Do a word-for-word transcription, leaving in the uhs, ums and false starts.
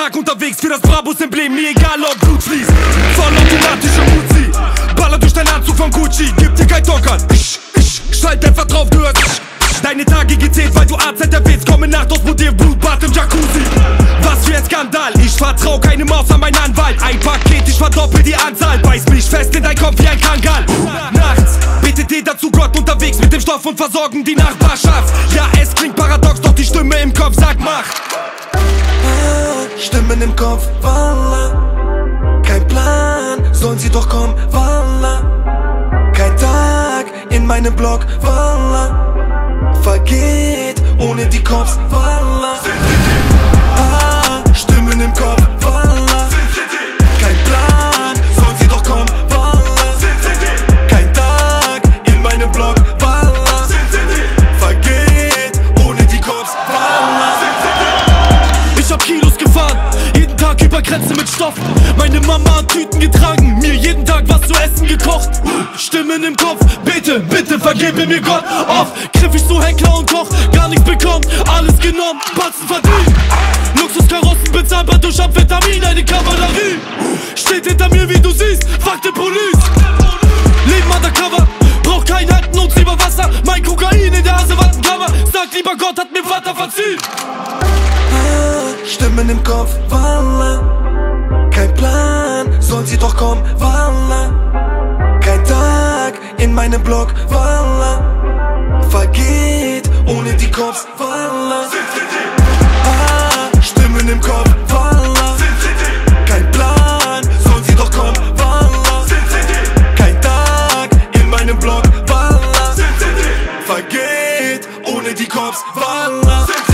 Tag unterwegs für das Brabus-Emblem, mir egal ob Blut fließt. Vollautomatischer Uzi, baller durch deinen Anzug von Gucci, gib dir kein Dockern. Schalt einfach drauf, du hörst. Deine Tage gezählt, weil du A Z erwähnst. Komme Nacht aus Motiv, Blutbad im Jacuzzi. Was für ein Skandal, ich vertrau keinem außer meinen Anwalt. Ein Paket, ich verdoppel die Anzahl. Beiß mich fest in dein Kopf wie ein Kangal. Nachts betet ihr dazu Gott unterwegs mit dem Stoff und versorgen die Nachbarschaft. Ja, es klingt paradox, doch die Stimme im Kopf sagt mach. Stimmen im Kopf, Wallah. Kein Plan, sollen sie doch kommen, Wallah. Kein Tag in meinem Blog, Wallah. Vergeht ohne die Cops, Wallah. Ah, Stimmen im Kopf, Wallah. Kein Plan, sollen sie doch kommen, Wallah. Kein Tag in meinem Blog, Wallah. Vergeht ohne die Cops, Wallah. Ich hab Kilos gefahren, jeden Tag über Grenze mit Stoff. Meine Mama hat Tüten getragen, mir jeden Tag was zu essen gekocht. Stimmen im Kopf, bitte, bitte vergebe mir Gott. Oft griff ich zu Heckler und Koch, gar nichts bekommen, alles genommen, Batzen verdient. Luxuskarossen bezahlbar durch Amphetamin, eine Kavallerie steht hinter mir, wie du siehst, fuck the police. Leben undercover, brauch kein Halten und lieber Wasser. Mein Kokain in der Hasewattenkammer, sag lieber Gott hat mir Vater verziehen. Stimmen im Kopf, Wallah. Kein Plan, sollen sie doch kommen, Wallah. Kein Tag in meinem Blog, Wallah. Vergeht ohne die Cops, Wallah. Ah, Stimmen im Kopf, Wallah. Kein Plan, sollen sie doch kommen, Wallah. Kein Tag in meinem Blog, Wallah. Vergeht ohne die Cops, Wallah.